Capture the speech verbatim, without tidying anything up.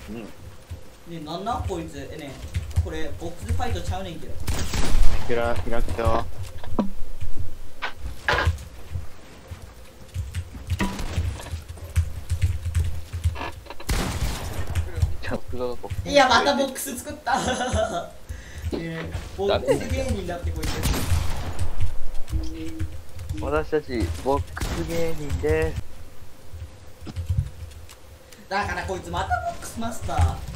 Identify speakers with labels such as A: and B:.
A: ね、なんなんこいつ。えね、これボックスファイトちゃうねんけど。
B: ひら開くよ。
C: チャップがこ
A: いや、またボックス作ったね、ボックス芸人だってこいつ。
C: 私たちボックス芸人です。
A: だからこいつまたボックスマスター。